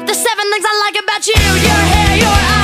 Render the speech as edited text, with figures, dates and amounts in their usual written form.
The 7 things I like about you: your hair, your eyes,